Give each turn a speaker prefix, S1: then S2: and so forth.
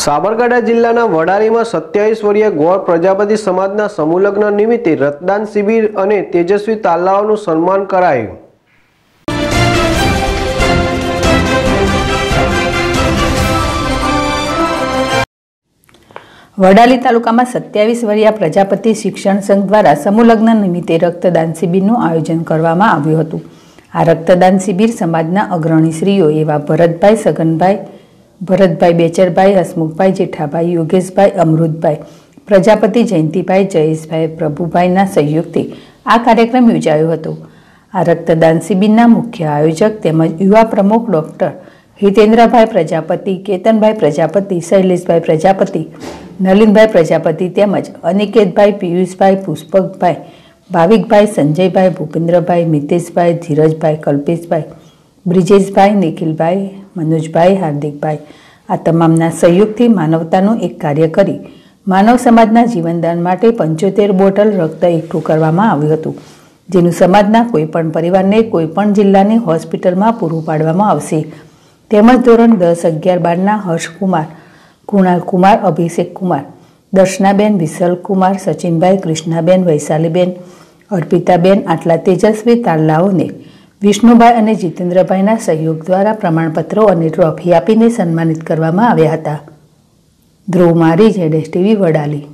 S1: સાબરકાંઠા જિલ્લાના વડાલીમાં 27 વર્ષીય ગોળ પ્રજાપતિ સમાજના સમૂહલગ્ન નિમિત્તે રક્તદાન શિબિર અને તેજસ્વી તાલાઓનું સન્માન કરાયું।
S2: વડાલી તાલુકામાં 27 વર્ષીય પ્રજાપતિ શિક્ષણ સંઘ દ્વારા સમૂહલગ્ન નિમિત્તે રક્તદાન શિબિરનું આયોજન કરવામાં આવ્યું હતું। આ રક્તદાન શિબિર સમાજના અગ્રણીશ્રીઓ એવા ભરતભાઈ, સગનભાઈ, ભરતભાઈ, બેચરભાઈ, હસમુખભાઈ, જેઠાભાઈ, યોગેશભાઈ, અમૃતભાઈ, પ્રજાપતિ, જયંતિભાઈ, જયેશભાઈ, પ્રભુભાઈના સહયોગથી આ કાર્યક્રમ યોજાયો હતો। આ રક્તદાન શિબિરના મુખ્ય આયોજક તેમજ યુવા પ્રમુખ ડૉક્ટર હિતેન્દ્રભાઈ પ્રજાપતિ, કેતનભાઈ પ્રજાપતિ, શૈલેષભાઈ પ્રજાપતિ, નલિનભાઈ પ્રજાપતિ તેમજ અનિકેતભાઈ, પિયુષભાઈ, પુષ્પકભાઈ, ભાવિકભાઈ, સંજયભાઈ, ભૂપેન્દ્રભાઈ, મિતેશભાઈ, ધીરજભાઈ, કલ્પેશભાઈ, બ્રિજેશભાઈ, નિખિલભાઈ, મનોજભાઈ, હાર્દિકભાઈ આ તમામના સહયોગથી માનવતાનું એક કાર્ય કરી માનવ સમાજના જીવનદાન માટે 75 બોટલ રક્ત એકઠું કરવામાં આવ્યું હતું, જેનું સમાજના કોઈપણ પરિવારને કોઈપણ જિલ્લાની હોસ્પિટલમાં પૂરું પાડવામાં આવશે। તેમજ ધોરણ 10, 11, 12ના હર્ષકુમાર, કુણાલકુમાર, અભિષેકકુમાર, દર્શનાબેન, વિશલકુમાર, સચિનભાઈ, કૃષ્ણાબેન, વૈશાલીબેન, અર્પિતાબેન આટલા તેજસ્વી તારલાઓને વિષ્ણુભાઈ અને જીતેન્દ્રભાઈના સહયોગ દ્વારા પ્રમાણપત્રો અને ટ્રોફી આપીને સન્માનિત કરવામાં આવ્યા હતા। ધ્રુવ મારી, ZSTV વડાલી।